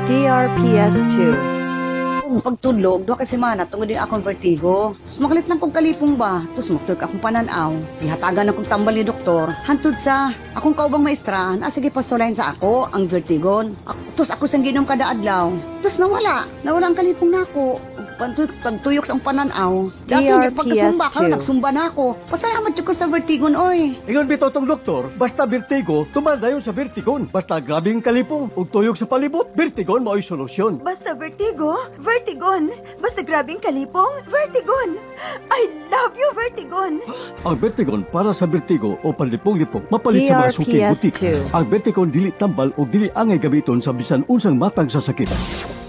DRPS2. Kung pagtulog, duha ka semana, tungod din akong vertigo. Tapos makalit lang kong kalipong ba, tapos magtulog akong pananaw. Ihatagan akong tambal ni doktor, hantud sa akong kaubang maestrahan, sige pasulayan sa ako, ang vertigon. Tapos ako sang ginom kada adlaw. Tapos nawala ang kalipong nako. Pagtuyok sa pananaw. Dati hindi pagkasumba ka, nagsumba na ako. Pasalamat yun ko sa vertigon, oy. Ingon bitaw tong doktor, basta vertigo, tumadayon sa vertigon. Basta grabing kalipong, ug tuyok sa palibot, vertigon mao'y solusyon. Basta vertigo, vertigon. Basta grabing kalipong, vertigon. I love you, vertigon. Ang vertigon para sa vertigo o palipong-lipong mapalit sa mga suking butik. DRPS2. Ang vertigon dili tambal o dili angay gamiton sa bisan unsang matang sa sakit.